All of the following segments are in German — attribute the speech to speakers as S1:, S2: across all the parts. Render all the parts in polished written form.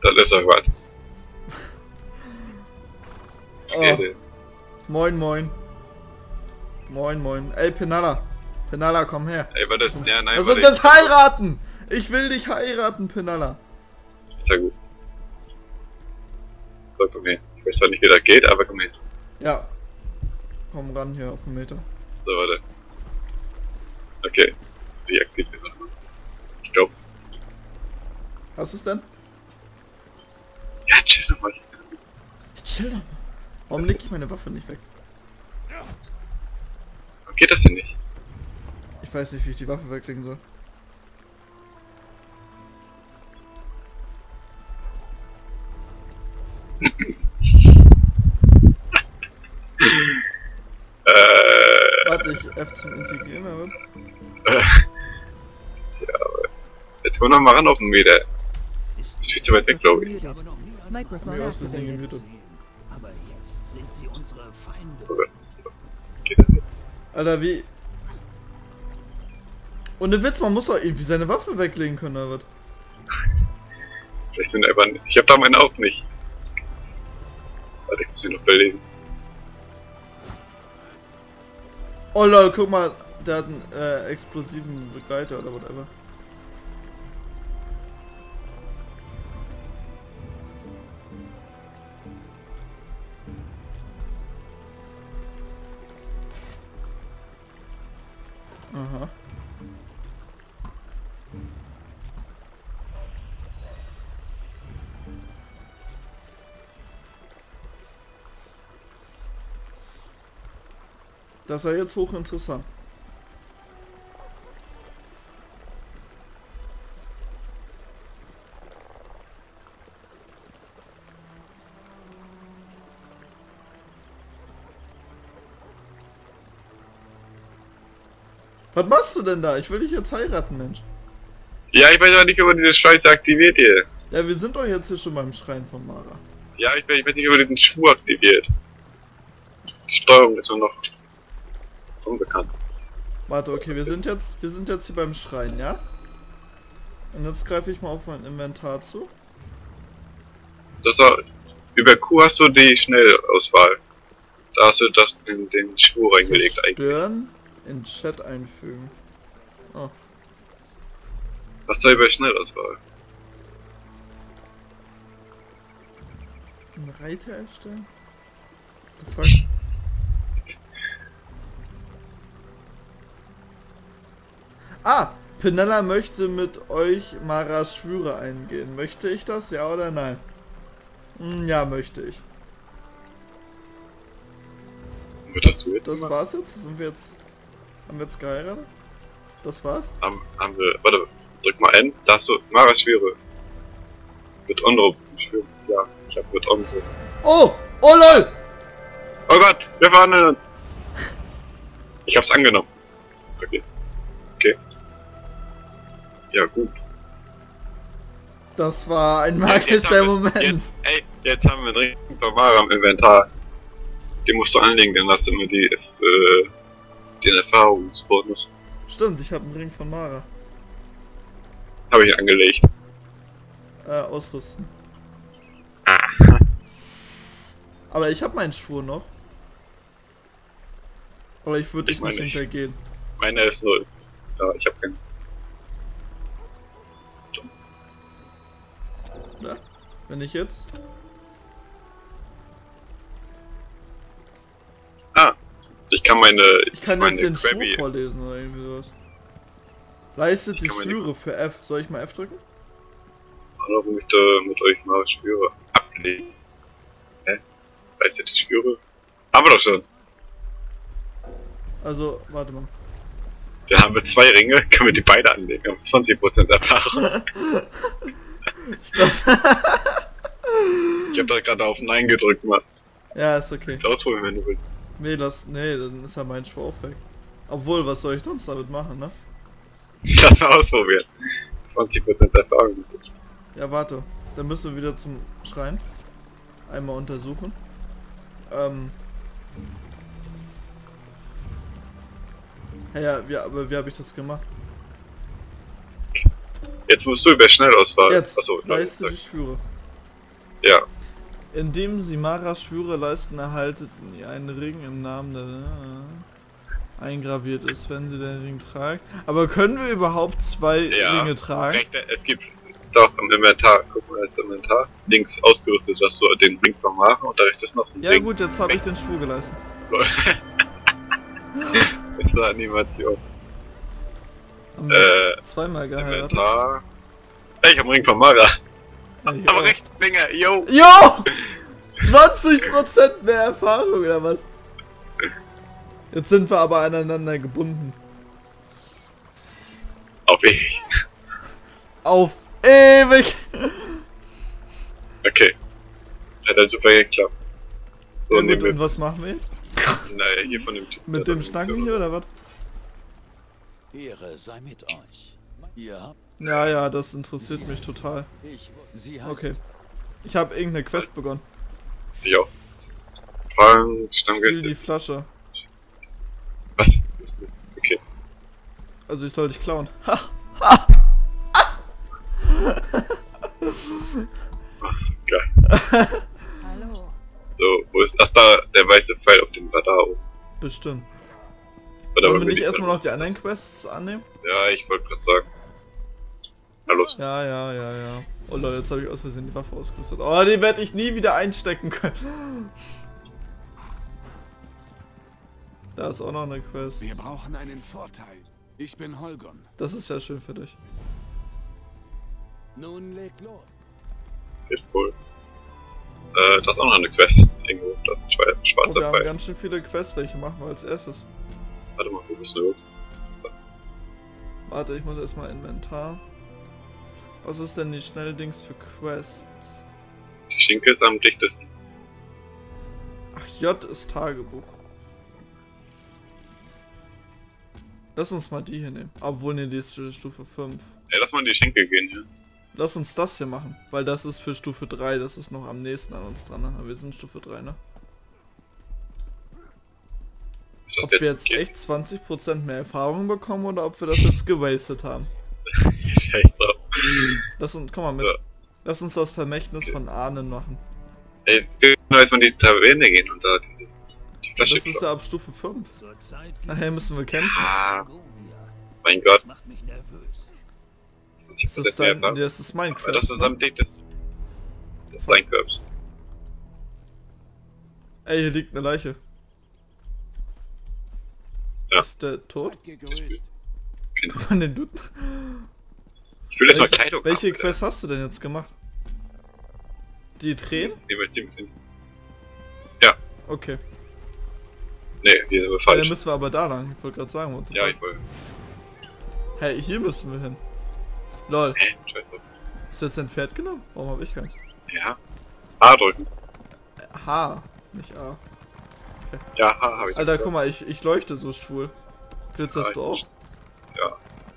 S1: Das ist doch was.
S2: Oh. Moin, moin. Moin, moin. Ey, Penala. Penala, komm her.
S1: Ey, war das? Ja, nein,
S2: Lass uns jetzt heiraten! Ich will dich heiraten, Penala.
S1: Sehr gut. So, komm her. Ich weiß zwar nicht, wie das geht, aber komm her.
S2: Ja. Komm ran hier auf den Meter.
S1: So, warte. Okay. Wie aktiviert das? Stopp.
S2: Hast du es denn?
S1: Ja, chill doch mal.
S2: Chill doch mal. Warum leg ich meine Waffe nicht weg?
S1: Warum geht das denn nicht?
S2: Ich weiß nicht, wie ich die Waffe weglegen soll. Warte, ich F zum Integrieren, aber...
S1: Ja, aber... Jetzt komm noch mal ran auf den Meter. Ist viel zu weit weg, glaube ich.
S2: Mir aus Versehen gemutet.
S3: Aber jetzt sind sie unsere Feinde.
S1: Geht das nicht?
S2: Alter, wie... Ohne Witz, man muss doch irgendwie seine Waffe weglegen können, oder was?
S1: Vielleicht bin ich einfach nicht. Ich hab da meine auch nicht. Warte, ich muss sie noch belegen.
S2: Oh lol, guck mal, der hat einen explosiven Begleiter oder whatever. Aha. Das ist ja jetzt hochinteressant. Was machst du denn da? Ich will dich jetzt heiraten, Mensch.
S1: Ja, ich weiß aber nicht, ob man diese Scheiße aktiviert hier.
S2: Ja, wir sind doch jetzt hier schon beim Schrein von Mara.
S1: Ja, ich weiß nicht, ob man diesen Schwur aktiviert. Die Steuerung ist mir noch unbekannt.
S2: Warte, okay, wir sind jetzt hier beim Schrein, ja? Und jetzt greife ich mal auf mein Inventar zu.
S1: Das auch, über Q hast du die Schnellauswahl. Da hast du das in den Schwur reingelegt eigentlich.
S2: Zerstören, in Chat einfügen. Oh.
S1: Was da über Schnellauswahl?
S2: Einen Reiter erstellen? What the fuck? Ah! Penella möchte mit euch Maras Schwüre eingehen. Möchte ich das? Ja oder nein? Ja, möchte ich.
S1: Würdest du jetzt
S2: Das
S1: machen?
S2: war's jetzt? Haben wir jetzt geheiratet? Das war's?
S1: Haben wir, warte, drück mal N, da hast du Mara Schwere. Mit Onro. Ja, ich hab mit Onro.
S2: Oh! Oh lol!
S1: Oh Gott, wir verhandeln! Ich hab's angenommen. Okay. Okay. Ja, gut.
S2: Das war ein
S1: Jetzt
S2: magischer
S1: haben wir-
S2: Moment.
S1: Jetzt haben wir einen Ring von Mara im Inventar. Den musst du anlegen, dann hast du immer den Erfahrungsbonus.
S2: Stimmt, ich habe einen Ring von Mara.
S1: Habe ich angelegt.
S2: Ausrüsten. Aber ich habe meinen Schwur noch. Aber ich würde dich
S1: Ich meine
S2: nicht
S1: nicht.
S2: hintergehen.
S1: Meiner ist 0. Ja, ich hab keinen.
S2: Ja? Wenn ich jetzt...
S1: Ah, ich kann meine.
S2: Ich kann
S1: meine
S2: jetzt den Schwur
S1: Krabby.
S2: vorlesen oder irgendwie sowas. Leistet die
S1: kann meine-
S2: Schwüre für F. Soll ich mal F drücken?
S1: Oder möchte mit euch mal Schwüre ablegen. Hä? Weißt du die Schwüre? Haben wir doch schon.
S2: Also, warte mal.
S1: Dann haben wir 2 Ringe, können wir die beide anlegen. Haben 20% Erfahrung.
S2: Ich glaub...
S1: Ich hab da gerade auf Nein gedrückt, mal.
S2: ja, ist okay.
S1: Ausprobieren, wenn du willst.
S2: Nee, dann ist ja mein Schwur auch weg. Obwohl, was soll ich sonst damit machen, ne?
S1: Lass mal ausprobieren. 20% Erfahrung.
S2: Ja, warte. Dann müssen wir wieder zum Schrein. Einmal untersuchen. Ja, aber wie habe ich das gemacht?
S1: Jetzt musst du über Schnellauswahl.
S2: Jetzt,
S1: Achso,
S2: leiste die Schwüre.
S1: Ja.
S2: Indem sie Maras Schwüre leisten, erhalten ihr einen Ring im Namen der eingraviert ist, wenn sie den Ring tragen. Aber können wir überhaupt zwei Ringe tragen?
S1: Es gibt doch im Inventar, guck mal ins Inventar, links ausgerüstet, dass du den Ring von Mara und da rechts ist noch ein
S2: Ja
S1: Ring.
S2: gut, jetzt habe ich den Schwur geleistet.
S1: Mit der Animation.
S2: Haben wir zweimal geheiratet.
S1: Inventar. Ey, ich hab einen Ring von Mara.
S2: Ja, ich
S1: Aber
S2: auch.
S1: rechts, Finger, yo!
S2: Jo! 20% mehr Erfahrung oder was? Jetzt sind wir aber aneinander gebunden.
S1: Auf ewig.
S2: Auf ewig!
S1: Okay. Hat dann super geklappt. So,
S2: Ja,
S1: nehmen
S2: gut,
S1: wir.
S2: und was machen wir jetzt?
S1: Naja, hier von dem Typ.
S2: Mit dem Schnacken hier oder was?
S3: Ehre sei mit euch. Ihr habt...
S2: Ja, ja, das interessiert mich total.
S3: Sie heißt...
S2: Okay. Ich habe irgendeine Quest begonnen.
S1: Jo. Fragen,
S2: Spiel
S1: Stammgäste.
S2: die Flasche.
S1: Was? Was ist das? Okay.
S2: Also ich soll dich klauen.
S1: Geil.
S4: Hallo.
S1: So, wo ist. Ach da, der weiße Pfeil auf dem Radar oben.
S2: Bestimmt.
S1: Oder
S2: Wollen wir
S1: bin
S2: nicht
S1: ich
S2: erstmal
S1: da?
S2: noch die anderen Quests annehmen?
S1: Ja, ich wollte gerade sagen. Hallo.
S2: Ja, ja, ja, ja. Oh Leute, jetzt habe ich aus Versehen die Waffe ausgerüstet. Oh, die werde ich nie wieder einstecken können. Da ist auch noch eine Quest.
S5: Wir brauchen einen Vorteil. Ich bin Holgon.
S2: Das ist ja schön für dich.
S5: Nun legt los.
S1: Geht cool. Da ist auch noch eine Quest. Irgendwo, da ist ein
S2: Oh,
S1: schwarzer
S2: wir haben
S1: Pfeil.
S2: ganz schön viele Quests. Welche machen wir als erstes?
S1: Warte mal, wo bist du?
S2: Warte, ich muss erstmal Inventar. Was ist denn die Schnelldings für Quest?
S1: Die Schinke ist am dichtesten.
S2: Ach, J ist Tagebuch. Lass uns mal die hier nehmen. Obwohl, ne, die ist für Stufe 5.
S1: Ey, lass mal in die Schinke gehen hier.
S2: Lass uns das hier machen, weil das ist für Stufe 3, das ist noch am nächsten an uns dran, ne? Wir sind Stufe 3, ne?
S1: Ist das
S2: Ob wir jetzt
S1: okay?
S2: echt 20% mehr Erfahrung bekommen oder ob wir das jetzt gewastet haben.
S1: Scheiß drauf.
S2: Lass uns, komm mal mit.
S1: Ja.
S2: Lass uns das Vermächtnis von Ahnen machen.
S1: Ey, wir können jetzt mal in die Taverne gehen und da die Flasche
S2: Das ist
S1: klauen.
S2: ja ab Stufe 5.
S3: Zurzeit
S2: Nachher müssen wir kämpfen.
S1: Ah,
S3: Gonia.
S1: mein Gott.
S3: Das macht mich nervös.
S1: Ich
S2: Das ist dein, das ist mein
S1: Aber das
S2: Quest,
S1: ist
S2: ne?
S1: am dichtesten. Das ist dein Curbs.
S2: Ey, hier liegt eine Leiche.
S1: Ja.
S2: Ist der tot?
S5: Seid gegrüßt.
S2: Kann man den Dude...
S1: Ich will jetzt mal Kleidung
S2: Welche
S1: haben,
S2: Quest hast du denn jetzt gemacht? Die Tränen?
S1: Die wir ziemlich hin.
S2: Okay.
S1: Nee, hier sind wir
S2: Dann
S1: falsch.
S2: müssen wir aber da lang. Ich wollte gerade sagen, what the
S1: Ja,
S2: fuck?
S1: ich wollte.
S2: Hey, hier müssen wir hin. Lol.
S1: Scheiße.
S2: Ist jetzt ein Pferd genommen? Warum habe ich keins?
S1: Ja. A drücken.
S2: H, nicht A.
S1: Ja, H hab ich.
S2: Alter, guck mal, ich leuchte so schwul. Glitzerst
S1: Ja,
S2: du auch?
S1: Ja.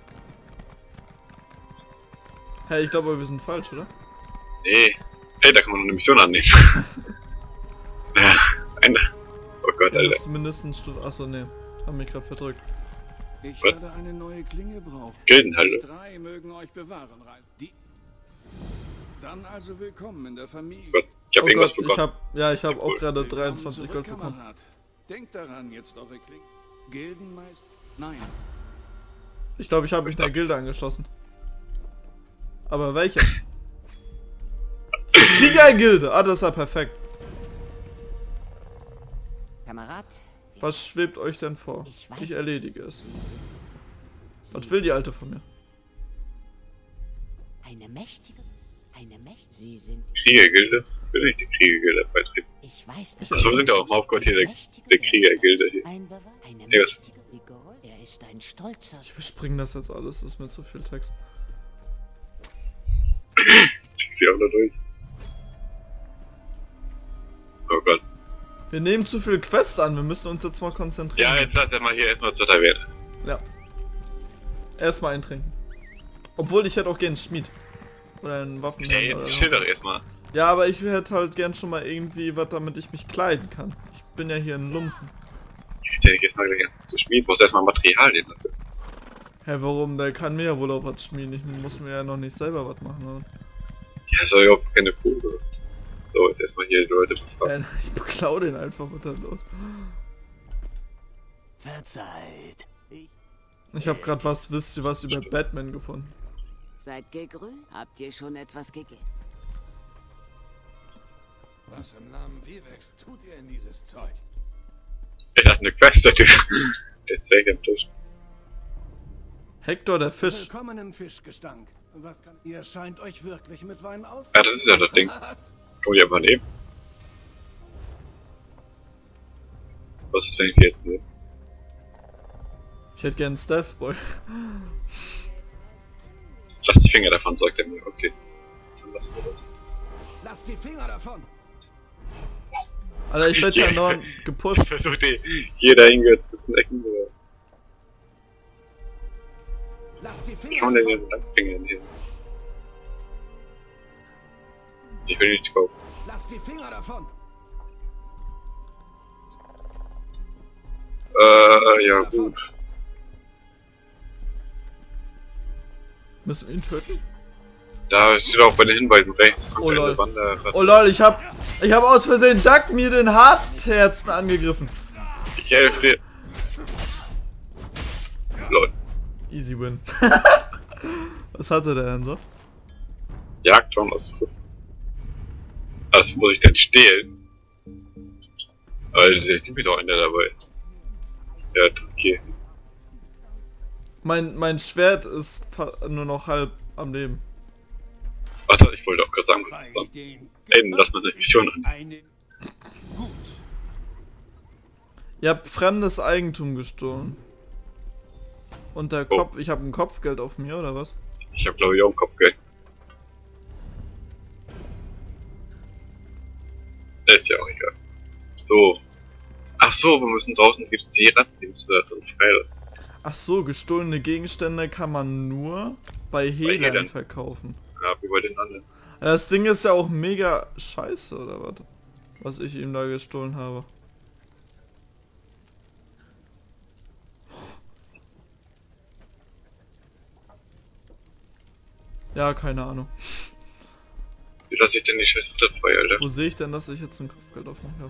S2: Hey, ich glaube, wir sind falsch, oder?
S1: Nee. Ey, da kann man noch eine Mission annehmen. Ja, eine. Oh Gott,
S2: Ja,
S1: Alter.
S2: das ist mindestens Stufe. Achso, nee. Haben mich gerade verdrückt.
S5: Ich
S1: Was?
S5: werde eine neue Klinge brauchen.
S1: Gildenhalle.
S5: Die 3 mögen euch bewahren, Reis. Die... Dann also willkommen in der Familie.
S1: Gott, ich hab
S2: Oh
S1: irgendwas
S2: Gott,
S1: bekommen.
S2: ich hab auch
S1: Cool.
S2: gerade
S5: Willkommen
S2: 23
S5: zurück,
S2: Gold bekommen.
S5: Kamerad. Denkt daran, jetzt eure Klinge. Gildenmeister? Nein.
S2: Ich glaube, ich habe mich einer Gilde angeschlossen. Aber welche? Kriegergilde! Ah, das ist ja perfekt.
S4: Kamerad,
S2: Was schwebt euch denn vor?
S4: Ich weiß
S2: Ich erledige es.
S4: Sie
S2: Was will die Alte von mir?
S4: eine mächtige, Sie sind,
S1: Kriegergilde? Will ich die Kriegergilde beitreten?
S4: ich weiß, dass
S1: Achso, wir sind ja auch im Hauptquartier der Kriegergilde hier.
S4: Eine
S1: Ja, was?
S4: mächtige Vigor, er ist ein stolzer.
S2: Ich überspringe das jetzt alles, das ist mir zu viel Text.
S1: Ich zieh auch da durch. Oh Gott.
S2: Wir nehmen zu viel Quest an, wir müssen uns jetzt mal konzentrieren.
S1: Ja, jetzt lass ja mal hier erstmal zur Taverne.
S2: Ja. Erstmal eintrinken. Obwohl, ich hätte auch gern einen Schmied. Oder einen
S1: Ey,
S2: Waffenhändler.
S1: jetzt
S2: oder
S1: chill
S2: so.
S1: doch erstmal.
S2: Ja, aber ich hätte halt gern schon mal irgendwie was, damit ich mich kleiden kann. Ich bin ja hier ein Lumpen.
S1: Ich hätte ja jetzt mal gleich zu schmieden. Muss erstmal Materialien dafür.
S2: Hä, warum? Der kann mir ja wohl auch was schmieden. Ich muss mir ja noch nicht selber was machen. Oder?
S1: Ja, ist doch überhaupt keine Probe. So, jetzt erstmal hier die Leute befragen.
S2: Ich beklau den einfach und dann los.
S3: Verzeiht.
S2: Ich habe gerade wisst ihr was über Batman gefunden?
S4: Seid gegrüßt. Habt ihr schon etwas gegessen?
S5: Was im Namen Vivex tut ihr in dieses Zeug?
S1: Er hat eine Quest, der Typ. Der Zwerg am Tisch.
S2: Hector der Fisch.
S5: Willkommen im Fischgestank. Was kann... Ihr scheint euch wirklich mit Wein aus...
S1: Ja, das ist ja das Ding.
S5: Was?
S1: Kann ich einfach nehmen. Was ist, wenn ich die jetzt nehme?
S2: Ich hätte gern einen Stealth Boy.
S1: Lass die Finger davon, sagt er mir. Okay. Dann lassen wir das.
S5: Lasst die Finger davon!
S2: Alter, ich werde ja noch gepusht.
S1: Ich versuche die hier dahin zu Ecken.
S5: Lasst die
S1: Wie
S5: Finger
S1: kann man denn
S5: davon!
S1: den Langfinger hin? Ich will nichts kaufen.
S5: Lasst die Finger davon!
S1: Ja gut.
S2: Müssen wir ihn töten?
S1: Da steht auch bei den Hinweisen rechts.
S2: Oh lol.
S1: Wanderratte.
S2: Oh lol, ich hab aus Versehen Duck mir den Hartherzen angegriffen.
S1: Ich helfe dir. Lol.
S2: Easy win. Was hatte der denn so?
S1: Jagdtraum aus. Das muss ich denn stehlen? Alter, jetzt sind mir doch einer dabei. Ja, das geht.
S2: Mein Schwert ist nur noch halb am Leben.
S1: Warte, ich wollte auch gerade sagen, was ist das? Ey, lass mal eine Mission an.
S5: Eine... Gut.
S2: Ihr habt fremdes Eigentum gestohlen. Und der
S1: Oh.
S2: Kopf, ich habe ein Kopfgeld auf mir oder was?
S1: Ich hab glaube ich auch ein Kopfgeld. Ist ja auch egal. So. Ach so, wir müssen draußen gibt's die Ratten, die müssen da drin freilassen.
S2: Ach so, gestohlene Gegenstände kann man nur bei Hehlern
S1: Hehlern.
S2: verkaufen.
S1: Ja, wie bei den anderen.
S2: Das Ding ist ja auch mega scheiße, oder was? Was ich ihm da gestohlen habe. Ja, keine Ahnung.
S1: Wie lasse ich denn die scheiß Ratte frei, Alter?
S2: Wo sehe ich denn, dass ich jetzt ein Kopfgeld auf mich habe?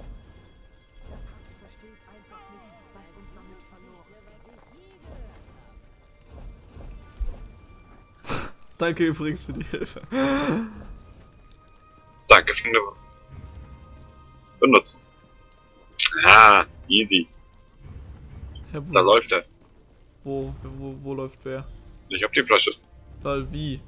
S2: Danke übrigens für die Hilfe.
S1: Danke für den Benutzen. Ah, easy.
S2: Ja,
S1: Da läuft er.
S2: wo läuft wer?
S1: Ich hab die Flasche.
S2: Lol, wie?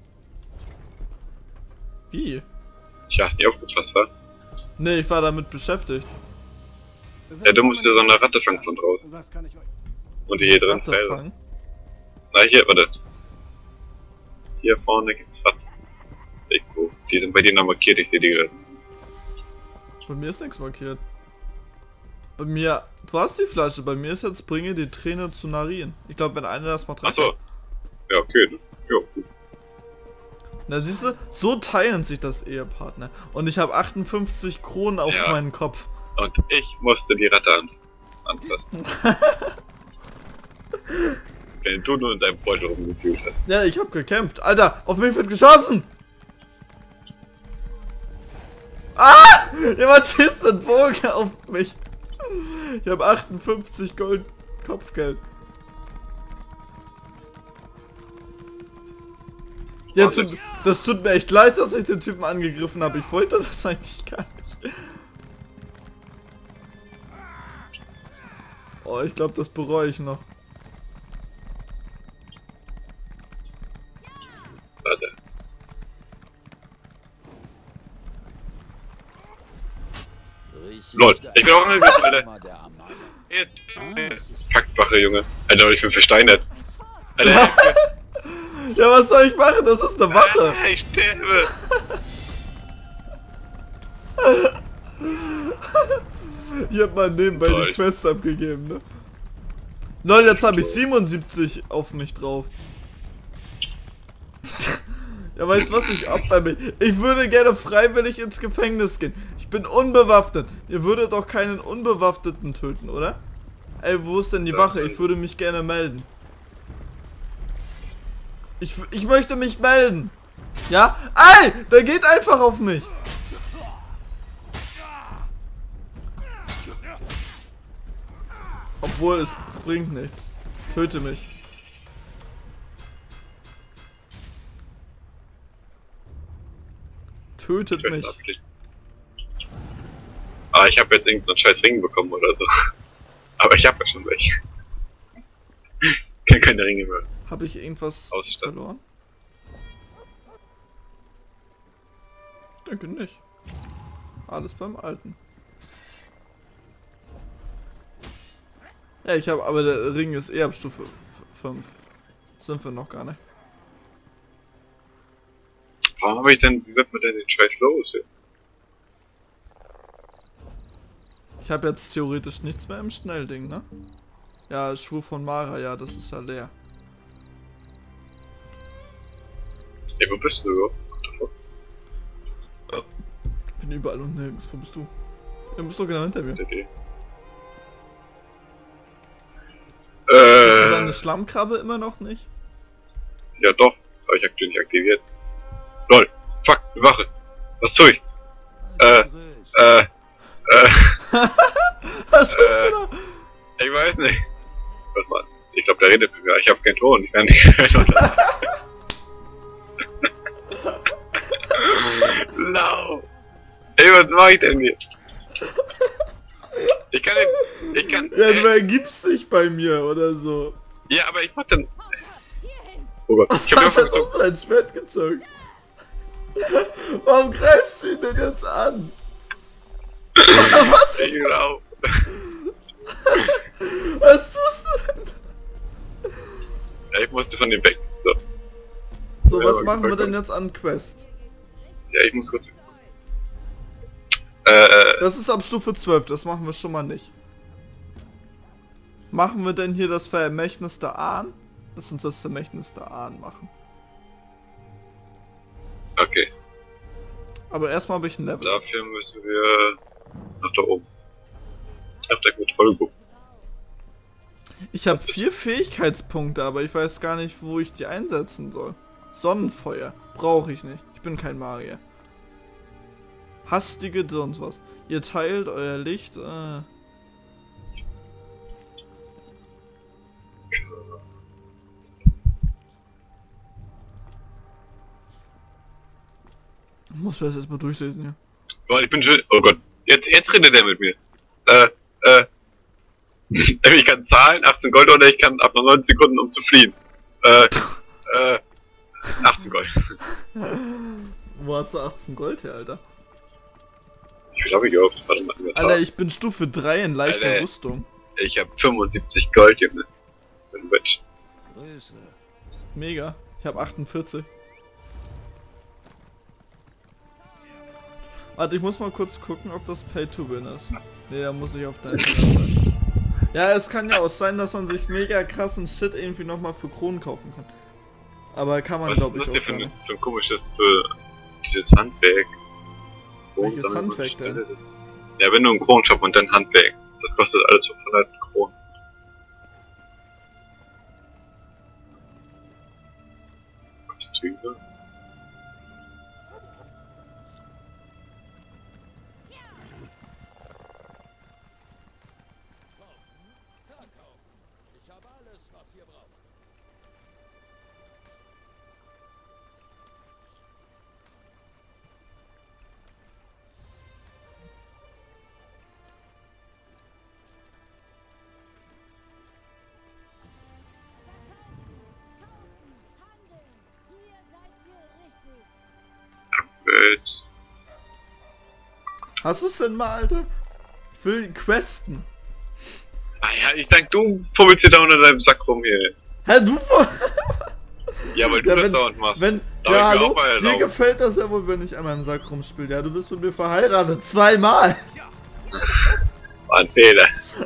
S2: Wie?
S1: Ich hast nie aufgepasst, wa?
S2: Ne, ich war damit beschäftigt.
S1: Ja, du musst dir so eine Ratte fangen von draußen.
S5: Was kann ich euch...
S1: Und die hier drin
S2: Ratte
S1: freilassen.
S2: fangen.
S1: Na, hier, warte. Hier vorne gibt's Ratten. Irgendwo. Die sind bei dir noch markiert, ich sehe die gerade.
S2: Bei mir ist nichts markiert. Bei mir, du hast die Flasche, bei mir ist jetzt bringe die Träne zu Narien. Ich glaube, wenn einer das macht,
S1: Achso. Ja, okay. Ne? Jo, gut.
S2: Na siehst du, so teilen sich das Ehepartner. Und ich habe 58 Kronen auf
S1: Ja.
S2: meinen Kopf.
S1: Und ich musste die Ratte anfassen. Wenn du nur in deinem Beutel rumgefühlt hast.
S2: Ja, ich habe gekämpft. Alter, auf mich wird geschossen! Ah! Jemand schießt einen Bogen auf mich. Ich habe 58 Gold Kopfgeld. Ja, das tut mir echt leid, dass ich den Typen angegriffen habe. Ich wollte das eigentlich gar nicht. Oh, ich glaube, das bereue ich noch.
S1: Warte. Lol, ich bin auch angegriffen, Alter. Kackwache, Junge. Alter, ich bin versteinert. Alter,
S2: Ja, was soll ich machen? Das ist eine Wache.
S1: ich sterbe.
S2: Ich hab mal nebenbei
S1: Lol.
S2: die Quest abgegeben, ne? Lol, jetzt habe ich 77 auf mich drauf. Ja, weißt du was? Ich opfer mich. Ich würde gerne freiwillig ins Gefängnis gehen. Ich bin unbewaffnet. Ihr würdet doch keinen Unbewaffneten töten, oder? Ey, wo ist denn die Wache? Ich würde mich gerne melden. Ich möchte mich melden. Ja? Ey, der geht einfach auf mich. Obwohl, es bringt nichts. Töte mich. Tötet mich.
S1: Ah, ich habe jetzt irgendeinen scheiß Ring bekommen oder so. Aber ich habe ja schon welche. Ich kann keine Ringe mehr.
S2: Habe ich irgendwas verloren? Ich denke nicht. Alles beim Alten. Ja, ich habe, aber der Ring ist eher ab Stufe 5. Sind wir noch gar nicht.
S1: Warum habe ich denn, wie wird man denn den Scheiß los?
S2: Ich habe jetzt theoretisch nichts mehr im Schnellding, ne? Ja, Schwur von Mara, ja, das ist ja leer.
S1: Ey, wo bist du überhaupt?
S2: Ich bin überall und nirgends, wo bist du? Du bist doch genau hinter mir.
S1: Okay.
S2: Hast du deine Schlammkrabbe immer noch nicht?
S1: Ja doch, aber ich hab die nicht aktiviert. LOL, fuck, eine Wache. Was tue ich?
S2: Was ist da?
S1: Ich weiß nicht. Was man? Ich glaube, der redet mit mir. Ich habe keinen Ton. Ich kann nicht. Lau. Ey, was mach ich denn hier? Ich kann nicht. Ich kann.
S2: Ja, du ergibst dich bei mir oder so.
S1: Ja, aber ich mach dann. Oh Gott, ich hab
S2: Was hast du dein Schwert gezogen? Warum greifst du ihn denn jetzt an? Was?
S1: Ich lau.
S2: Was tust du denn?
S1: Ja, ich musste von dem weg. So,
S2: So, was machen wir denn jetzt an Quest?
S1: ja, ich muss kurz.
S2: Das ist ab Stufe 12, das machen wir schon mal nicht. Machen wir denn hier das Vermächtnis der Ahn? Lass uns das Vermächtnis der Ahn machen.
S1: Okay.
S2: Aber erstmal habe ich ein Level.
S1: Dafür müssen wir nach da oben. Auf der Kontrollbuch.
S2: Ich habe 4 Fähigkeitspunkte, aber ich weiß gar nicht, wo ich die einsetzen soll. Sonnenfeuer brauche ich nicht. Ich bin kein Magier. Hastige sonst was. Ihr teilt euer Licht. Ich muss mir das erstmal durchlesen hier.
S1: Boah, ich bin schon. Oh Gott. Jetzt redet er mit mir. Ich kann zahlen, 18 Gold oder ich kann ab 90 Sekunden um zu fliehen. 18 Gold.
S2: Wo hast du 18 Gold her, Alter?
S1: Ich glaube, ich auf. Warte mal.
S2: Alter, ich bin Stufe 3 in leichter
S1: Alter.
S2: Rüstung.
S1: Ich habe 75 Gold, Junge.
S3: Grüße.
S2: Mega. Ich habe 48. Warte, ich muss mal kurz gucken, ob das Pay to Win ist. Ne, da muss ich auf deine Seite. Ja, es kann ja auch sein, dass man sich mega krassen Shit irgendwie nochmal für Kronen kaufen kann. Aber kann man, glaube ich,
S1: auch
S2: gar nicht.
S1: für ein komisches für dieses Handwerk?
S2: Welches Handwerk denn?
S1: Ja, wenn du einen Kronenshop und dann Handwerk. Das kostet alles 500 Kronen. Kostüme?
S5: Ich habe alles, was ihr braucht.
S2: Hast du es denn mal, Alter? Ich will questen.
S1: Ah ja, ich sag, du fummelst hier da unter deinem Sack rum hier.
S2: Hä, du?
S1: Ja, weil du
S2: Ja,
S1: das
S2: wenn-
S1: dauernd machst.
S2: Wenn,
S1: Darf
S2: ja,
S1: ich mir
S2: hallo,
S1: auch mal
S2: dir
S1: erlauben?
S2: gefällt das ja wohl, wenn ich an meinem Sack rumspiele. Ja, du bist mit mir verheiratet. 2-mal.
S1: War ein Fehler.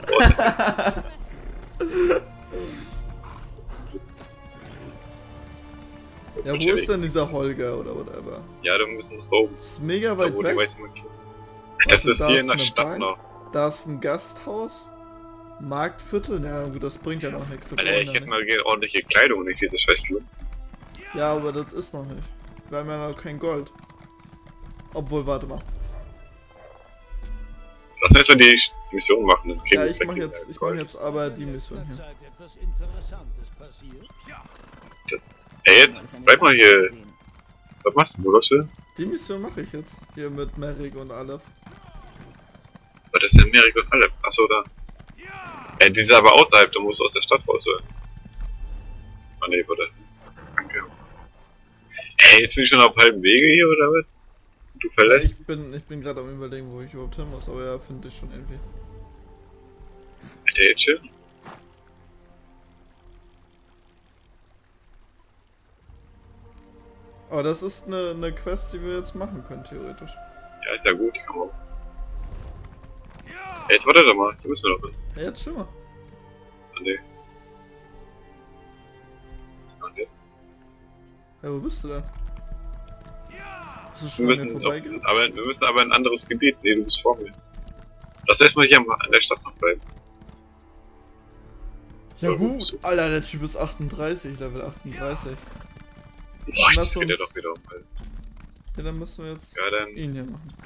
S2: Ja, wo ist denn dieser Holger oder whatever?
S1: Ja, du musst nach oben.
S2: Das ist mega
S1: Da,
S2: weit
S1: wo die
S2: weg.
S1: weiße Markierung. Das
S2: Warte,
S1: ist
S2: da
S1: hier
S2: ist
S1: in der
S2: eine
S1: Stadt
S2: Bank.
S1: noch.
S2: Da ist ein Gasthaus. Marktviertel. Ja, gut, das bringt ja noch nichts. das
S1: Alter,
S2: wollen
S1: ich
S2: wir
S1: hätte
S2: nicht.
S1: mal gerne ordentliche Kleidung und nicht diese scheiß Schuhe.
S2: Ja, aber das ist noch nicht. Wir haben ja noch kein Gold. Obwohl, warte mal.
S1: Lass erstmal die Mission machen, dann kriegen
S2: Ja,
S1: wir
S2: ich mach jetzt aber die Mission hier.
S1: Ey, jetzt, bleib mal hier. Was machst du, Leute?
S2: Die Mission mache ich jetzt. Hier mit Merrick und Aleph.
S1: Was ist denn Merrick und Aleph? Achso, da. Ey, die ist aber außerhalb, du musst aus der Stadt raus, oder? Ah, ne, warte. Danke. Ey, jetzt bin ich schon auf halbem Wege hier, oder was? Du verlässt?
S2: Ich bin gerade am Überlegen, wo ich überhaupt hin muss, aber ja, finde ich schon irgendwie.
S1: Der jetzt chill?
S2: Aber das ist eine Quest, die wir jetzt machen können, theoretisch.
S1: Ja, ist ja gut, komm auf. Ey, jetzt warte doch mal, du müssen wir noch hin.
S2: Ja, jetzt schon mal.
S1: Ah, ne. Und jetzt?
S2: Ja, wo bist du denn? Bist du
S1: Wir
S2: schon an mir
S1: müssen,
S2: vorbeigegangen?
S1: wir müssen aber in ein anderes Gebiet. Ne, du bist vor mir. Lass erstmal hier an der Stadt noch bleiben.
S2: Ja gut, Alter, der Typ ist 38, Level 38.
S1: Boah,
S2: Lass
S1: jetzt geht der
S2: uns-
S1: doch wieder um.
S2: Ja, dann müssen wir jetzt
S1: Ja, dann,
S2: ihn hier machen.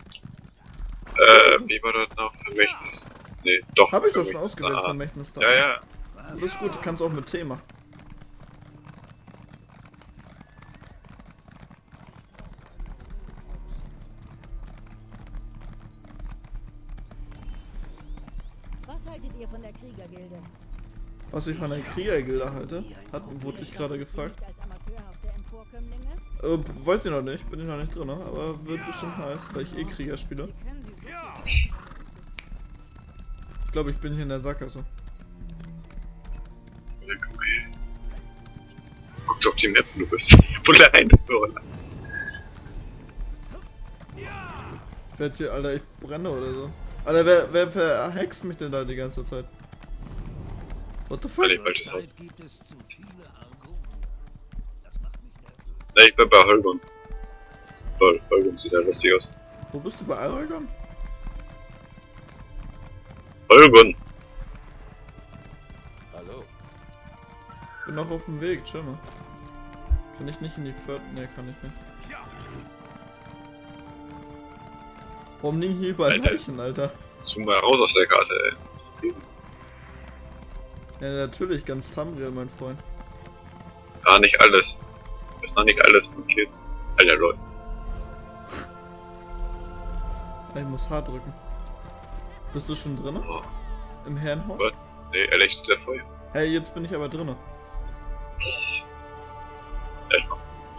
S1: wie war das noch? Vermächtnis? Ne, doch.
S2: Hab ich doch schon
S1: Vermächtnis.
S2: ausgewählt,
S1: Ah.
S2: Vermächtnis da.
S1: Ja, ja.
S2: Das ist gut, kannst auch mit T machen.
S6: Was haltet ihr von der Kriegergilde?
S2: Was ich von der Kriegergilde halte, wurde ich gerade gefragt.
S6: Nicht als amateurhafte Emporkömmlinge?
S2: Weiß ich noch nicht, bin ich noch nicht drin, aber wird bestimmt nice, weil ich Krieger spiele. Ich glaube, ich bin hier in der Sackgasse.
S1: Ja, guck mal hier. Guck doch auf die Map, du bist alleine so.
S2: Ich werd hier, Alter, ich brenne oder so. Alter, wer verhext mich denn da die ganze Zeit? What the fuck?
S1: Alter, falsches Haus.
S3: Gibt es zu viele Argonen. Das macht mich nervös.
S1: Ne, ich bin bei Holgon. Lol, Holgon sieht ja lustig aus.
S2: Wo bist du bei Aragon?
S1: Holgon!
S3: Hallo.
S2: Bin noch auf dem Weg, chill mal. Kann ich nicht in die vierte? Ne, kann ich nicht. Warum liegen hier überall
S1: Alter.
S2: Leichen, Alter?
S1: Zoom mal raus aus der Karte, ey.
S2: Ja, natürlich, ganz Tamriel, mein Freund.
S1: Ja, nicht alles. Ist noch nicht alles markiert. Alter, Leute.
S2: Ich muss H drücken. Bist du schon drinne?
S1: Oh.
S2: Im Herrenhaus?
S1: Was? Ne, er leuchtet der Feuer.
S2: Hey, jetzt bin ich aber drinne.
S1: Erstmal.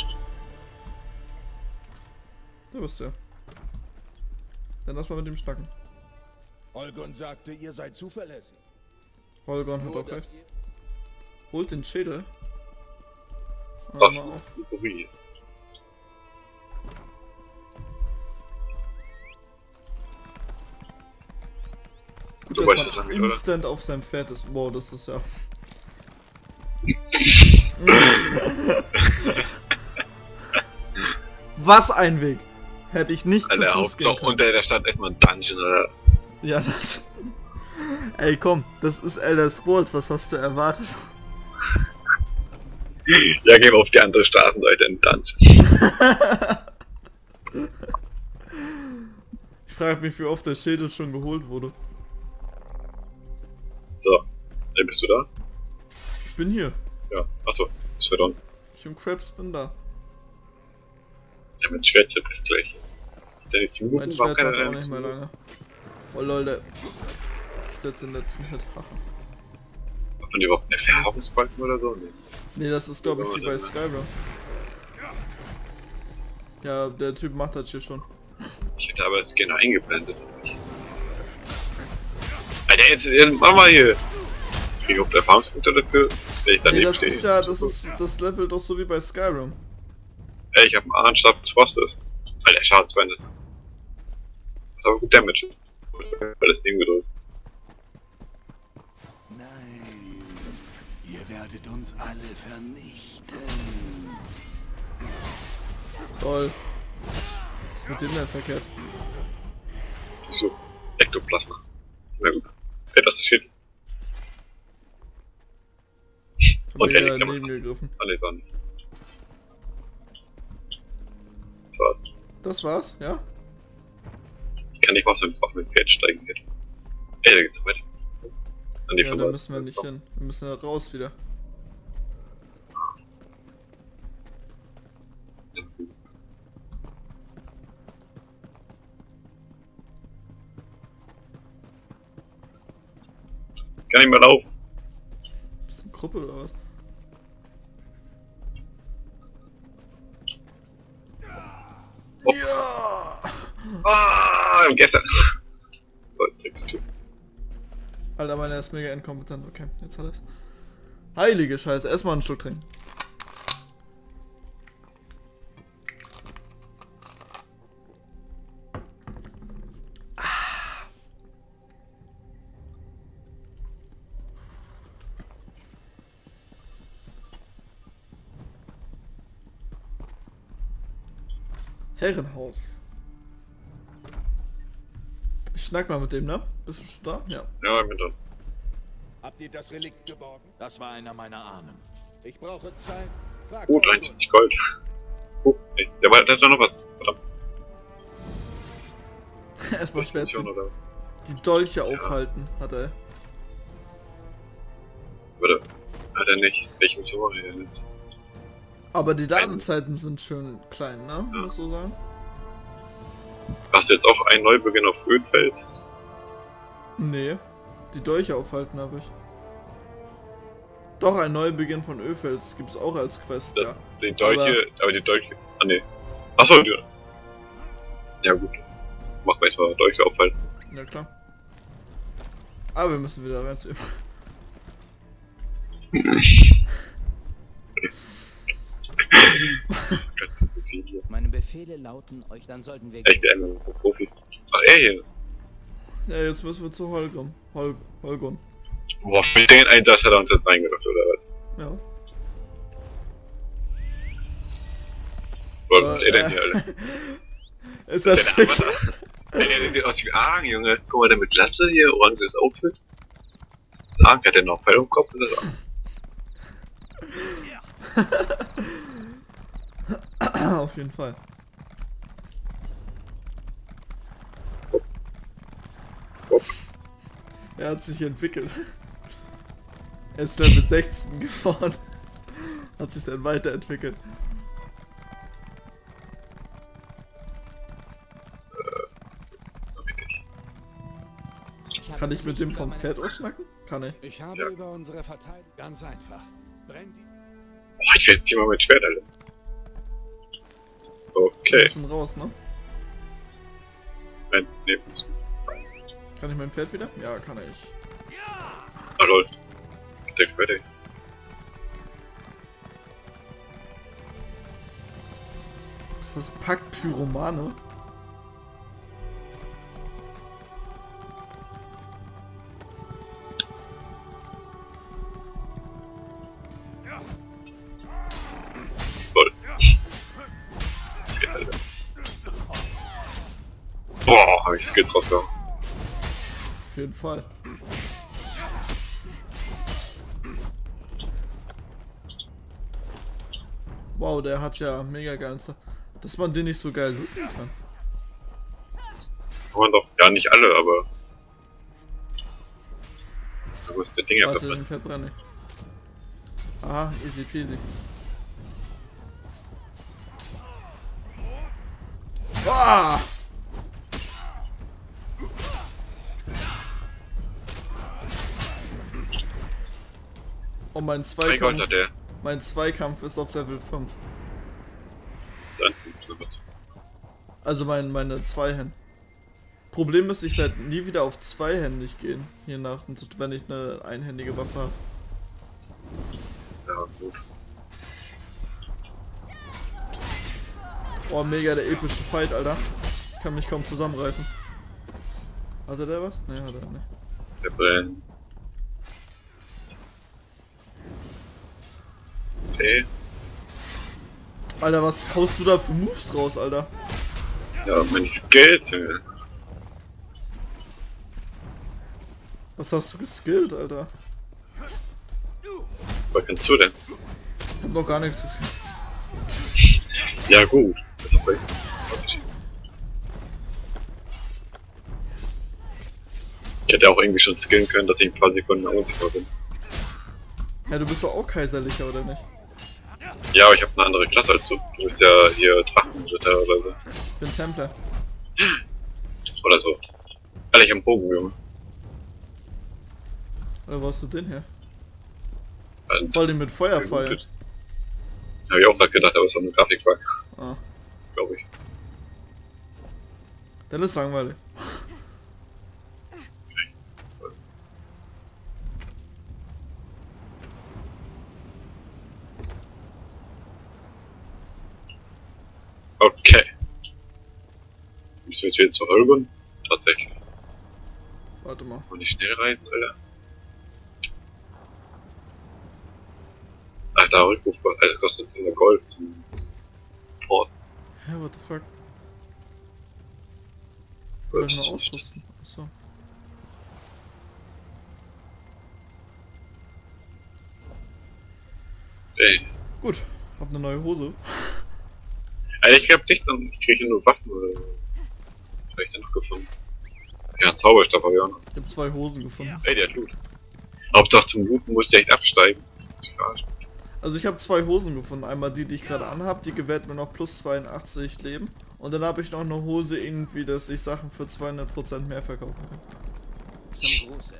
S2: Da bist du ja. Dann lass mal mit dem schnacken.
S7: Olgon sagte, ihr seid zuverlässig.
S2: Holgon hat
S7: Nur,
S2: auch
S7: dass
S2: recht.
S7: ihr-
S2: Holt den Schädel.
S1: Was?
S2: Mal auf.
S1: Ui.
S2: Gut,
S1: Du
S2: dass
S1: weißt, was
S2: man
S1: damit, oder?
S2: instant auf seinem Pferd ist. Wow, das ist ja... Was ein Weg! Hätte ich nicht zu
S1: Alter,
S2: Fuß gehen
S1: Hauptsache
S2: können.
S1: unter der Stadt erstmal ein Dungeon, oder?
S2: Ja, das... Ey, komm, das ist Elder Scrolls, was hast du erwartet?
S1: Ja, gehen wir auf die andere Straßenseite in den Dungeon.
S2: Ich frage mich, wie oft der Schädel schon geholt wurde.
S1: So. Hey, bist du da?
S2: Ich bin hier.
S1: Ja. Achso. Ist verdammt.
S2: Ich und Krabs bin da.
S1: Ja, mit Schwert zerbricht gleich. Denn die 10
S2: Mein
S1: Minuten war
S2: Schwert
S1: keiner
S2: hat auch
S1: der
S2: nicht mehr lange. Oh lol, der... Ich setze den letzten Hit. Haha.
S1: Hat man überhaupt einen Erfahrungsbalken oder so? Nee.
S2: Nee, das ist glaube ich wie bei Skyrim. Ja, der Typ macht das hier schon.
S1: Ich hätte aber es gerne eingeblendet. Alter, jetzt mach mal hier! Krieg ich überhaupt Erfahrungspunkte dafür? Wenn ich
S2: Nee,
S1: daneben
S2: das
S1: stehe?
S2: ist ja, das Level doch so wie bei Skyrim.
S1: Ey, ich hab einen Ahnenstab des Frostes. Alter, Schadenswende. Das ist aber gut Damage. Alles nebengedrückt.
S3: Nein. Ihr werdet uns alle vernichten.
S2: Toll. Was ist mit dem denn verkehrt?
S1: So, Ektoplasma. Na gut. Okay, das ist shit.
S2: Hab
S1: Und
S2: mir
S1: er
S2: ja
S1: liegt
S2: daneben gegriffen.
S1: Ah, ne, war nicht. Das war's.
S2: Das war's, ja?
S1: Ich kann nicht auf mein Pferd steigen jetzt. Ey, da geht's noch weiter. An die
S2: Ja, da müssen wir nicht hin. Wir müssen da raus wieder.
S1: Kann ich mal laufen?
S2: Ist das eine Gruppe oder was?
S1: Oh.
S2: Ja!
S1: Ah, gestern. So,
S2: Alter, meiner ist mega inkompetent. Okay, jetzt hat er's. Heilige Scheiße, erstmal einen Schluck trinken. Herrenhaus. Ich schnack mal mit dem, ne? Bist du schon da? Ja.
S1: Ja, mit drin.
S7: Habt ihr das Relikt geborgen?
S3: Das war einer meiner Ahnen.
S7: Ich brauche Zeit. Frag
S1: Oh,
S7: Olgun.
S1: 73 Gold. Oh, nee. Der hat da noch was. Verdammt.
S2: Erstmal schwer
S1: Mission
S2: ziehen.
S1: oder?
S2: Die Dolche aufhalten, hat er.
S1: Warte. Hat er nicht. Welche Mission war er nicht?
S2: Aber die Ladezeiten sind schön klein, ne?
S1: Ja.
S2: Muss so sagen.
S1: Hast du jetzt auch einen Neubeginn auf Ölfeld?
S2: Nee. Die Dolche aufhalten habe ich. Doch, ein Neubeginn von Ölfels gibt's auch als Quest, ja.
S1: Die Dolche, aber die Dolche. Ah ne. Achso, die. Ja gut. Machen wir erstmal Dolche aufhalten.
S2: Ja klar. Aber wir müssen wieder reinziehen.
S3: Meine Befehle lauten euch, dann sollten wir
S1: Echt einer Profis. Ach, er hier.
S2: Ja, jetzt müssen wir zu Holgrim. Holgun.
S1: Boah, mit den Einsatz hat er uns jetzt reingedacht, oder was?
S2: Ja.
S1: Was macht ihr denn hier, alle?
S2: Ist
S1: Der
S2: das
S1: Avatar? Der sieht aus wie Argen, Junge. Guck mal, der mit Glatze hier, oranges Outfit. Das Argen hat der noch Pfeil im Kopf, ist das Argen?
S2: Auf jeden Fall.
S1: Hopp.
S2: Er hat sich entwickelt. Er ist Level 16 geworden. Hat sich dann weiterentwickelt.
S1: So richtig.
S2: Kann ich mit dem vom Pferd ausschnacken? Kann ich.
S5: Ich habe
S1: Ja.
S5: über unsere Verteidigung ganz einfach. Brennt die.
S1: Boah, ich werde jetzt hier mal mit Schwert, Alter.
S2: Wir
S1: Okay.
S2: müssen raus, ne?
S1: Nein, nee.
S2: Kann ich mein Pferd wieder? Ja, kann ich.
S1: Ah, lol. Der Schwert, ey.
S2: Ist das Pakt Pyromane?
S1: Lol. Okay, Alter. Boah, hab ich Skills rausgehauen.
S2: Auf jeden Fall. Wow, der hat ja mega geil. Dass man den nicht so geil looten kann.
S1: Kann man doch gar nicht alle, aber. Du musst das Ding ja
S2: Warte,
S1: verbrennen.
S2: den verbrenne ich. Aha, easy peasy. Ah! Und mein
S1: Zwei Gold
S2: Zweikampf,
S1: hat der.
S2: mein Zweikampf ist auf Level 5.
S1: Dann sind wir zu.
S2: Also meine Zweihänd. Problem ist, ich werde nie wieder auf zweihändig gehen. Hier nach, wenn ich eine einhändige Waffe habe.
S1: Ja, gut.
S2: Oh, mega der epische Fight, Alter. Ich kann mich kaum zusammenreißen. Hatte der was? Ne, hat er nicht.
S1: Der brennt. Okay.
S2: Alter, was haust du da für Moves raus, Alter?
S1: Ja, meine Skills, Junge.
S2: Was hast du geskillt, Alter?
S1: Was kannst du denn?
S2: Ich hab noch gar nichts geskillt.
S1: Ja, gut. Das ist aber Ich hätte auch irgendwie schon skillen können, dass ich in ein paar Sekunden unsichtbar bin.
S2: Ja, du bist doch auch Kaiserlicher, oder nicht?
S1: Ja, aber ich habe eine andere Klasse als du. Du bist ja hier Drachenritter oder so.
S2: Ich bin Templer.
S1: Oder so. Alter, ich hab einen Bogen, Junge.
S2: Oder wo hast du den her?
S1: Und
S2: Voll den mit Feuerfeuer.
S1: Hab ich auch grad gedacht, aber es war eine Grafikbug.
S2: Ah.
S1: Glaube ich.
S2: Dann ist langweilig.
S1: Okay. Müssen wir jetzt wieder zur Hölle? Tatsächlich.
S2: Warte mal.
S1: Und nicht schnell reisen, Alter. Alter, Rückruf, alles kostet 10 Gold zum Port.
S2: Hä, what the fuck? Ich will nur ausrüsten. Achso.
S1: Ey.
S2: Gut, hab eine neue Hose.
S1: Alter, ich hab nichts und ich kriege nur Waffen oder so. Was hab ich denn noch gefunden? Ja, einen Zauberstab hab ich auch noch.
S2: Ich hab 2 Hosen gefunden.
S1: Ey, der hat Loot. Hauptsache zum Looten musst du echt absteigen.
S2: Also ich habe 2 Hosen gefunden. Einmal die ich gerade anhab, die gewährt mir noch plus 82 Leben. Und dann habe ich noch eine Hose irgendwie, dass ich Sachen für 200% mehr verkaufen kann.
S3: Zum Gruße.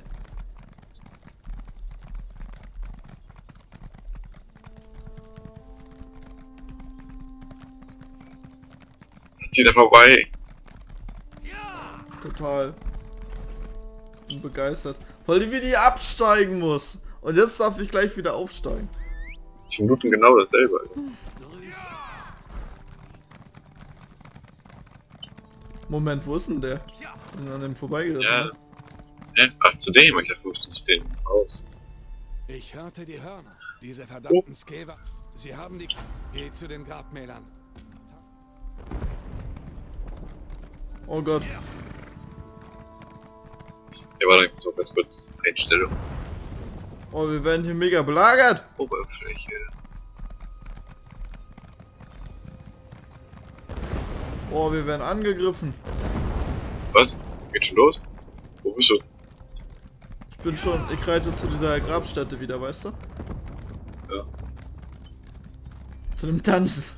S1: Zieht er vorbei.
S2: Total. Bin begeistert. Weil wie die absteigen muss. Und jetzt darf ich gleich wieder aufsteigen.
S1: Zum Looten genau dasselbe, Alter.
S2: Moment, wo ist denn der? Bin an dem vorbeigeritten.
S1: Ja.
S2: Ne?
S1: Ach, zu dem, ich dachte, du musst den aus.
S5: Ich hörte die Hörner. Diese verdammten Skever. Sie haben die... Geh zu den Grabmälern.
S2: Oh Gott.
S1: Ja, warte, ich muss auch ganz kurz Einstellung.
S2: Oh, wir werden hier mega belagert.
S1: Oberfläche.
S2: Oh, wir werden angegriffen.
S1: Was? Geht schon los? Wo bist du?
S2: Ich reite zu dieser Grabstätte wieder, weißt du?
S1: Ja.
S2: Zu dem Tanz.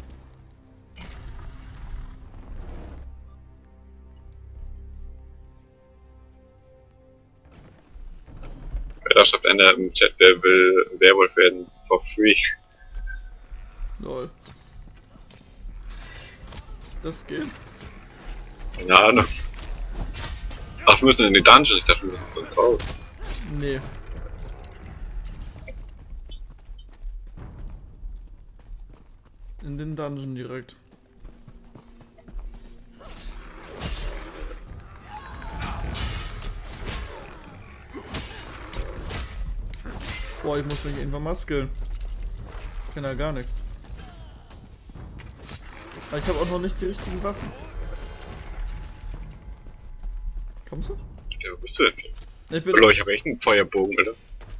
S1: Da schreibt einer im Chat, wer will Werwolf werden for free.
S2: Lol. Das geht?
S1: Keine Ahnung. Ach, wir müssen in die Dungeon, ich dachte, wir müssen zu uns raus.
S2: Nee. In den Dungeon direkt. Boah, ich muss mich irgendwann mal skillen. Ich kenne ja gar nichts. Aber ich habe auch noch nicht die richtigen Waffen. Kommst du?
S1: Ja, wo bist du denn?
S2: Ich bin
S1: Hallo, ich habe echt einen Feuerbogen, Alter.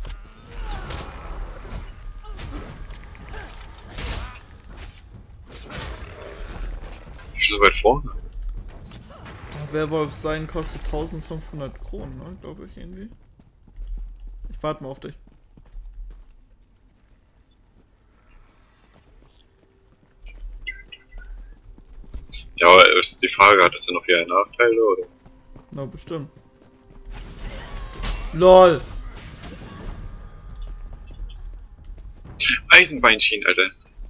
S1: Ich bin so weit vorne.
S2: Werwolf sein kostet 1500 Kronen, ne? Glaube ich irgendwie. Ich warte mal auf dich.
S1: Ja, aber ist die Frage, hat das denn noch hier einen Nachteil, oder?
S2: Na, bestimmt. LOL!
S1: Eisenbeinschienen, Alter.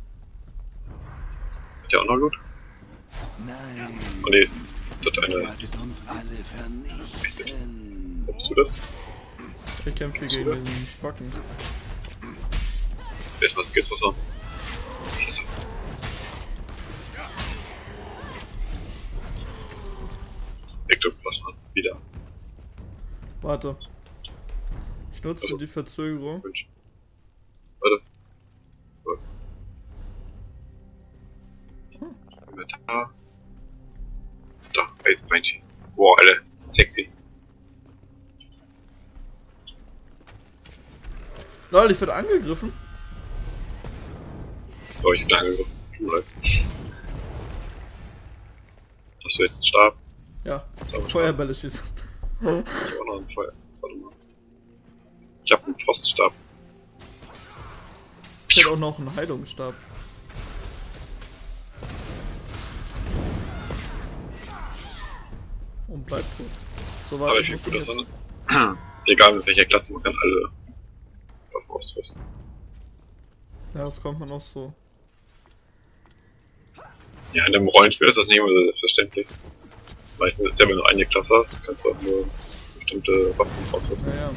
S1: Hat der auch noch Loot?
S3: Nein.
S1: Oh ne, das eine.
S3: Ihr werdet uns alle vernichten.
S1: Brauchst du das?
S2: Ich kämpfe hier gegen den Spacken.
S1: Erstmal Skills was haben. Scheiße. Ektoplasma, wieder.
S2: Warte. Ich nutze
S1: Also,
S2: die Verzögerung.
S1: Wünsch. Warte. Inventar. Da, Eisenbeinchen. Boah, Alter. Sexy.
S2: LOL, ich werde angegriffen.
S1: Oh, ich hab da angegriffen. Du halt. Hast du jetzt einen Stab?
S2: Ja,
S1: Zauberstab.
S2: Feuerbälle schießen.
S1: Ich auch noch noch ein Feuer. Warte mal. Ich hab einen Froststab.
S2: Ich hätte auch noch einen Heilungsstab. Und bleibt tot. So war
S1: Aber ich finde gut, dass man, egal mit welcher Klasse, man kann alle Waffen ausrüsten.
S2: Ja, das kommt man auch so.
S1: Ja, in einem Rollenspiel ist das nicht immer so selbstverständlich. Meistens ist es ja, wenn du eine Klasse hast, kannst du auch nur bestimmte Waffen ausrüsten.
S2: Ja, ja.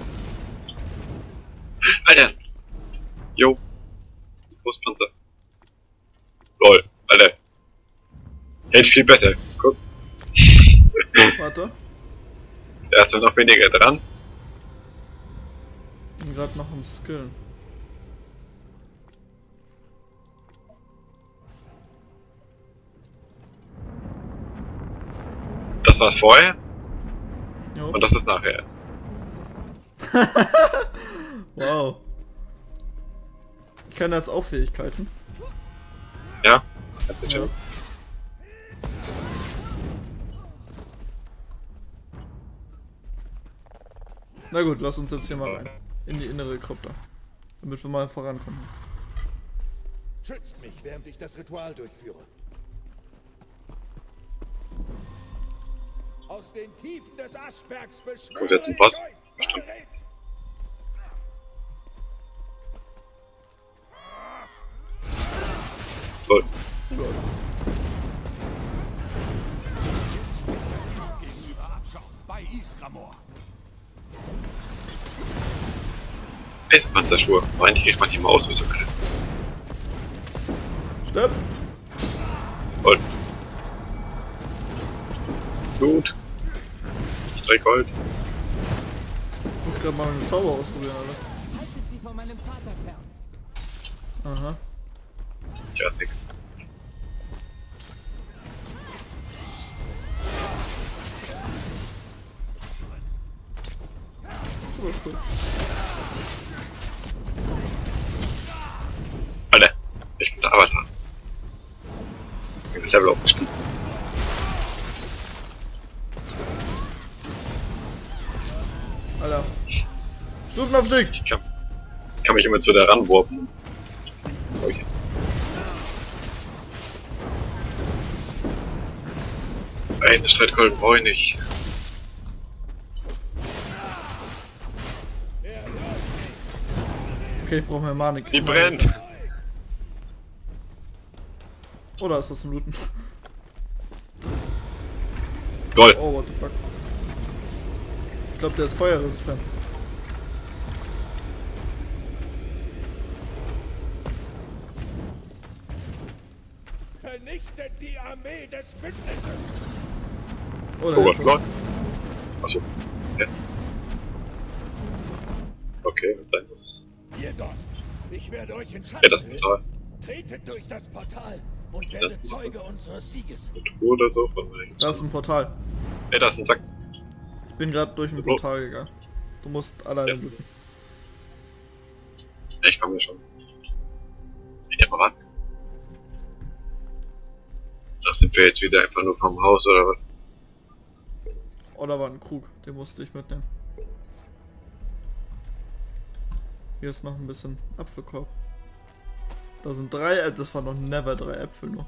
S1: Alter! Jo! Großpanzer. Lol, Alter. Hält viel besser. Guck.
S2: Warte.
S1: Der hat zwar noch weniger dran.
S2: Bin gerade noch im Skill.
S1: Das war's vorher
S2: Jo.
S1: und das ist nachher.
S2: Wow. Ich kann jetzt auch Fähigkeiten.
S1: Ja?
S2: Ja. Na gut, lass uns jetzt hier mal rein. In die innere Krypta. Damit wir mal vorankommen.
S7: Schützt mich, während ich das Ritual durchführe. Aus den Tiefen des Aschbergs beschwöre
S1: Kommt jetzt ein Boss?
S7: ich euch.
S1: Lol.
S5: Gegenüber Abschau bei Isgramor.
S1: Eispanzerschuhe. Aber eigentlich kriegt man die Maus wie so klein.
S2: Stirb!
S1: Gold. Gut. 3 Gold.
S2: Ich muss gerade mal einen Zauber ausprobieren, Alter.
S3: Haltet sie von meinem Vater fern.
S2: Aha.
S1: Ja, nix.
S2: So ist gut.
S1: Alter, ich bin der Avatar. Ich bin das Level aufgestiegen.
S2: Alter. Stufenaufstieg!
S1: Ich kann mich immer zu der ranwarpen. Okay. Eine Streitkolben brauche ich nicht.
S2: Okay, ich brauche mehr Manik.
S1: Die brennt!
S2: Oder ist das ein Looten?
S1: Gold!
S2: Oh, what the fuck. Ich glaube, der ist feuerresistent.
S7: Vernichtet die Armee des Bündnisses!
S2: Oh, der
S1: Oh
S2: hilft
S1: Gott,
S2: mir.
S1: Gott! Achso. Ja. Okay, was sein muss.
S7: Ihr dort! Ich werde euch in
S1: Ja, das
S7: Schatten
S1: Portal.
S7: Tretet durch das Portal und werdet Zeuge unseres Sieges.
S1: Eine Truhe oder so von mir.
S2: Da ist ein Portal.
S1: Ja, da ist ein Sack.
S2: Ich bin gerade durch ein Portal gegangen. Du musst alleine
S1: Ja.
S2: looten.
S1: Ja, ich komme ja schon. Ich mal warten. Da sind wir jetzt wieder einfach nur vom Haus oder was?
S2: Oh, da war ein Krug. Den musste ich mitnehmen. Hier ist noch ein bisschen Apfelkorb. Da sind 3 Äpfel. Das waren noch never 3 Äpfel nur.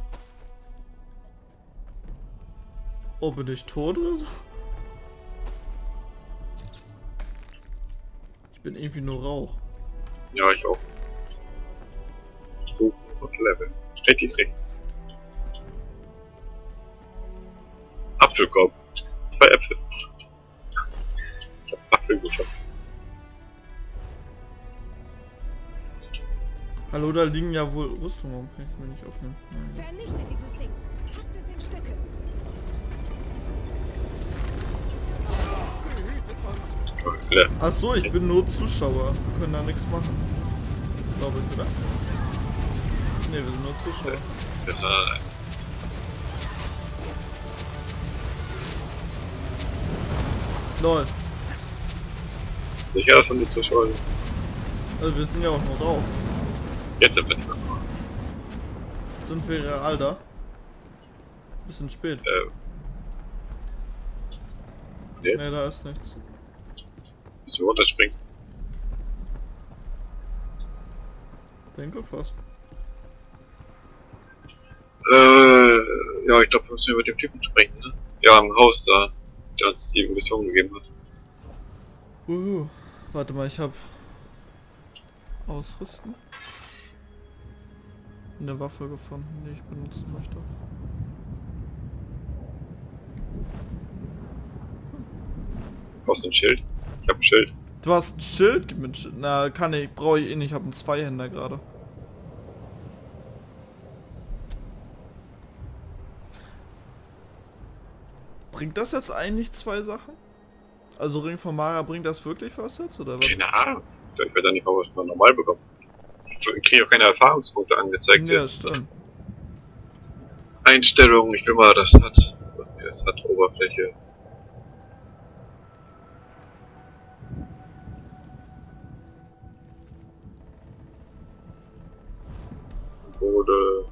S2: Oh, bin ich tot oder so? Ich bin irgendwie nur Rauch.
S1: Ja, ich auch. Stufen und Level. Steht die drin. Apfelkorb. 2 Äpfel. Ich hab Apfel geschafft.
S2: Hallo, da liegen ja wohl Rüstungen. Warum kann ich es mir nicht aufnehmen? Nein.
S6: Vernichtet dieses Ding. Hackt es in Stücke.
S1: Ja.
S2: Ach so, ich bin nur Zuschauer. Wir können da nichts machen. Glaube ich, oder? Ne, wir sind nur Zuschauer.
S1: Das war
S2: Lol.
S1: sicher, dass man die Zuschauer sind.
S2: Also wir sind ja auch nur drauf.
S1: Jetzt sind wir nicht mehr.
S2: Jetzt sind wir real da. Bisschen spät.
S1: Jetzt?
S2: Ne, da ist nichts.
S1: Müssen wir runterspringen?
S2: Denke fast.
S1: Ja, ich glaube, wir müssen über den Typen sprechen, ne? Ja, im Haus da, der uns die Mission gegeben hat.
S2: Warte mal, ich hab Ausrüsten. Eine Waffe gefunden, die ich benutzen möchte.
S1: Brauchst du ein Schild? Ich hab ein Schild.
S2: Du hast ein Schild? Gib mir ein Schild. Na, brauche ich eh nicht, ich habe einen Zweihänder gerade. Bringt das jetzt eigentlich 2 Sachen? Also Ring von Mara, bringt das wirklich was jetzt, oder was?
S1: Keine Ahnung. Ich weiß ja nicht, was man normal bekommt. Ich kriege auch keine Erfahrungspunkte angezeigt.
S2: Ja, stimmt.
S1: Einstellungen, ich will mal, das hat. Was nee, das hat Oberfläche. Symbole.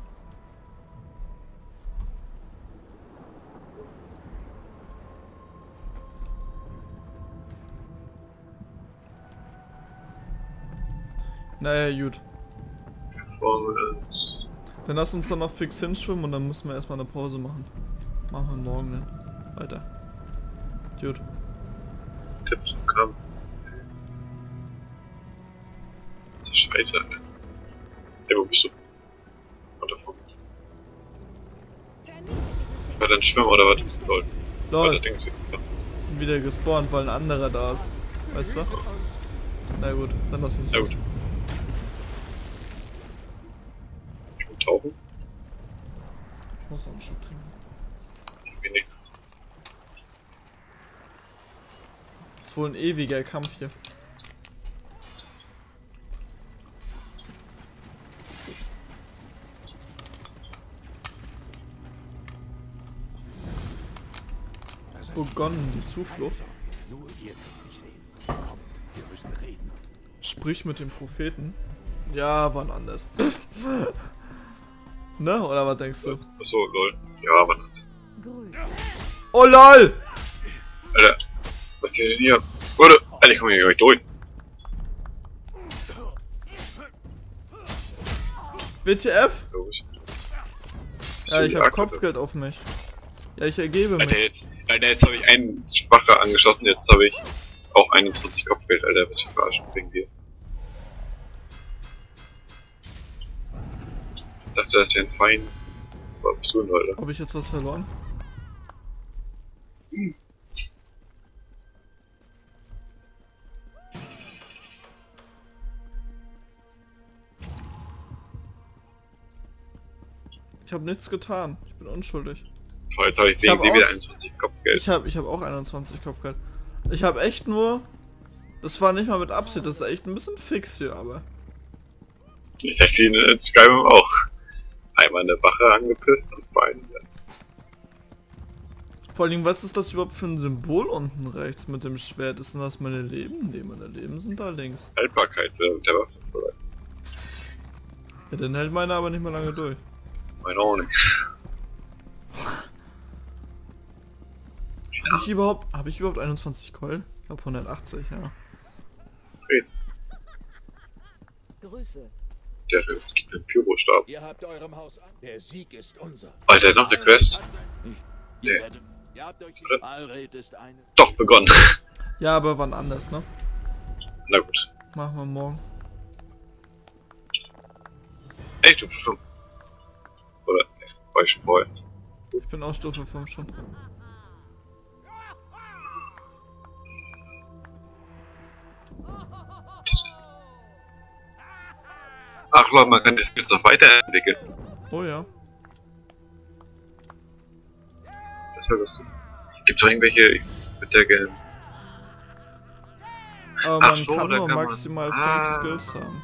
S2: Naja, gut.
S1: Performance.
S2: Dann lass uns dann noch fix hinschwimmen und dann müssen wir erstmal eine Pause machen. Machen wir morgen dann. Weiter. Gut.
S1: Tipps zum Kampf. Das ist scheiße, Alter. Ey, wo bist du? Warte, vor. War dann schwimmen oder was? Lol.
S2: Lol.
S1: Warte, Dings.
S2: Sind wieder gespawnt, weil ein anderer da ist. Weißt du? Na gut, dann lass uns.
S1: Na gut. Tauchen?
S2: Ich muss noch einen Schub trinken.
S1: Wenig.
S2: Ist wohl ein ewiger Kampf hier. Begonnen die Zuflucht.
S3: Nur ihr könnt mich sehen. Komm, wir müssen reden.
S2: Sprich mit dem Propheten. Ja, wann anders. Ne? Oder was denkst du?
S1: Achso, lol. Ja, Mann.
S2: Oh lol!
S1: Alter, was geht denn hier? Oder? Alter, ich komm hier gar nicht durch.
S2: WTF?
S1: Logisch.
S2: Ja, ich hab Kopfgeld auf mich. Ja, ich ergebe
S1: Alter,
S2: mich.
S1: jetzt habe ich einen Schwacher angeschossen, jetzt habe ich auch 21 Kopfgeld, Alter, was ich verarschen wegen dir. Ich dachte, das wäre ein Feind. Was bist du denn, Alter?
S2: Habe ich jetzt was verloren? Ich habe nichts getan. Ich bin unschuldig.
S1: Toll, jetzt habe ich wegen dir wieder 21 Kopfgeld.
S2: Ich hab auch 21 Kopfgeld. Ich habe echt nur... Das war nicht mal mit Absicht, das ist echt ein bisschen fix hier, aber...
S1: Ich sag die in Skyrim auch. Einmal eine Wache angepisst und zwei.
S2: Vor allem, was ist das überhaupt für ein Symbol unten rechts mit dem Schwert? Ist denn das meine Leben? Ne, meine Leben sind da links.
S1: Haltbarkeit der Waffe.
S2: Ja, dann hält meine aber nicht mehr lange durch.
S1: Meine auch nicht.
S2: Habe ich überhaupt 21 Keul? Ich glaube 180, ja.
S1: Okay.
S6: Grüße.
S1: Der gibt einen Pyrostab.
S7: Ihr habt eurem Haus an. Der Sieg ist unser.
S1: Alter, noch eine Quest.
S3: Ihr
S1: Nee.
S3: werdet... Ihr habt euch... Alred ist eine...
S1: Doch, begonnen.
S2: Ja, aber wann anders, ne?
S1: Na gut.
S2: Machen wir morgen.
S1: Ey, du 5. Oder, war ich schon vorher.
S2: Ich bin auch Stufe 5 schon.
S1: Ach Leute, man kann das jetzt noch weiterentwickeln.
S2: Oh ja.
S1: Das ist ja lustig. Gibt's noch irgendwelche mit der gelben?
S2: Aber
S1: Ach
S2: man
S1: so,
S2: kann
S1: da
S2: nur
S1: kann man-
S2: maximal 5
S1: Ah.
S2: Skills haben.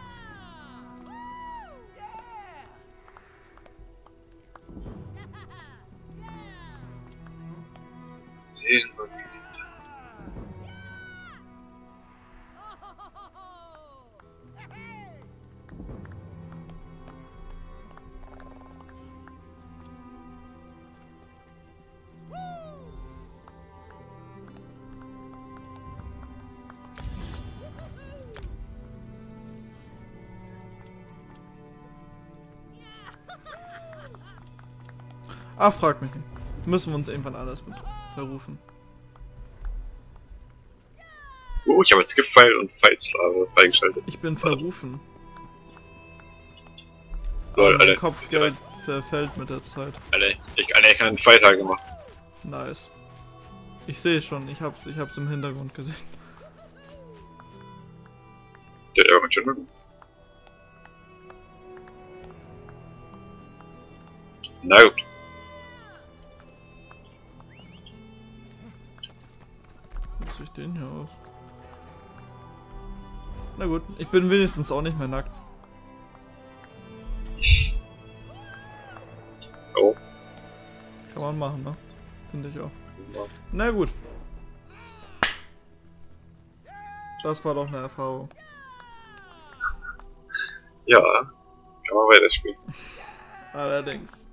S1: Sehen wir
S2: Ach, frag mich nicht. Müssen wir uns irgendwann alles mit verrufen.
S1: Oh, ich habe jetzt gefeilt und Feitslave freigeschaltet.
S2: Ich bin verrufen.
S1: Lol,
S2: Mein
S1: Alter.
S2: Kopfgeld verfällt mit der Zeit.
S1: Alter, ich kann einen Feiertag gemacht.
S2: Nice. Ich sehe schon, ich hab's im Hintergrund gesehen.
S1: Der hat ja schon. Na gut.
S2: Wie sieht den hier aus? Na gut, ich bin wenigstens auch nicht mehr nackt.
S1: Oh.
S2: Kann man machen, ne? Finde ich auch. Na gut. Das war doch eine Erfahrung.
S1: Ja, kann man weiterspielen.
S2: Allerdings.